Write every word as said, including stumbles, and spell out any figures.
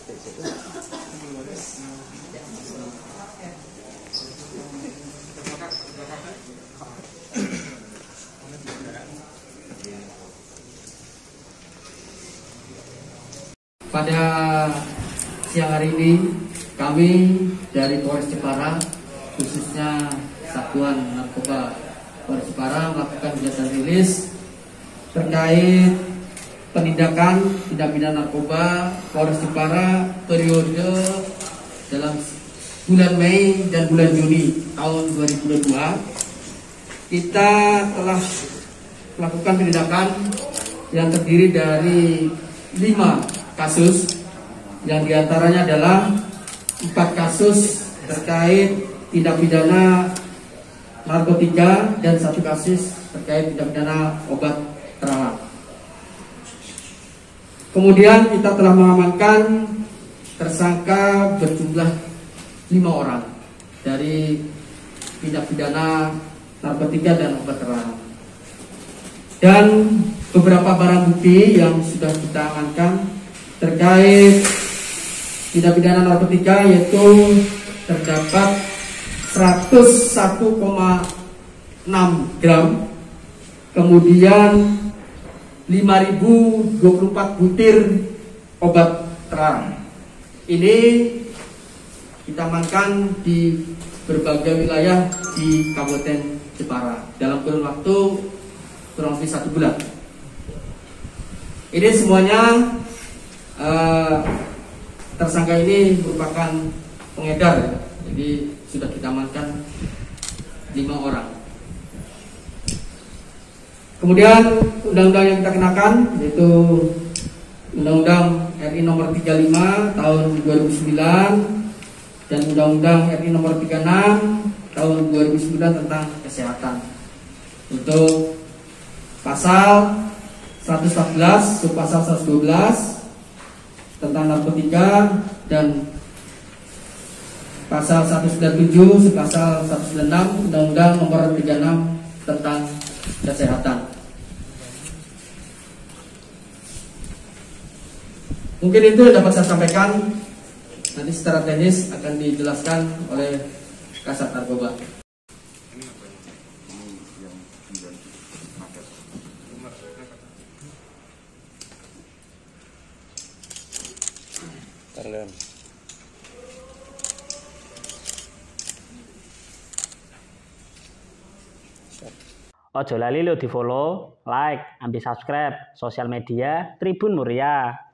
Pada siang hari ini kami dari Polres Jepara, khususnya Satuan Narkoba Polres Jepara, melakukan kegiatan rilis terkait penindakan tindak pidana narkoba Polres Jepara periode dalam bulan Mei dan bulan Juni tahun dua ribu dua puluh dua. Kita telah melakukan penindakan yang terdiri dari lima kasus, yang diantaranya adalah empat kasus terkait tindak pidana narkotika dan satu kasus terkait tindak pidana obat terlarang. Kemudian kita telah mengamankan tersangka berjumlah lima orang dari tindak pidana narkotika dan obat terlarang. Dan beberapa barang bukti yang sudah kita amankan terkait tindak pidana narkotika, yaitu terdapat seratus satu koma enam gram, kemudian lima ribu dua puluh empat butir obat terlarang. Ini kita amankan di berbagai wilayah di Kabupaten Jepara dalam kurun waktu kurang lebih satu bulan. Ini semuanya Uh, tersangka ini merupakan pengedar, ya. Jadi sudah kita amankan lima orang. Kemudian undang-undang yang kita kenakan yaitu Undang-Undang R I nomor tiga puluh lima tahun dua ribu sembilan dan Undang-Undang R I nomor tiga puluh enam tahun dua ribu sembilan tentang kesehatan. Untuk pasal seratus empat belas, subpasal seratus dua belas tentang narkotika, dan pasal seratus sembilan puluh tujuh, subpasal seratus sembilan puluh enam Undang-Undang nomor tiga puluh enam tentang kesehatan. Mungkin itu yang dapat saya sampaikan. Nanti secara teknis akan dijelaskan oleh Kasat Narkoba. Ojo lali lo di follow, like, ambil subscribe sosial media Tribun Muria.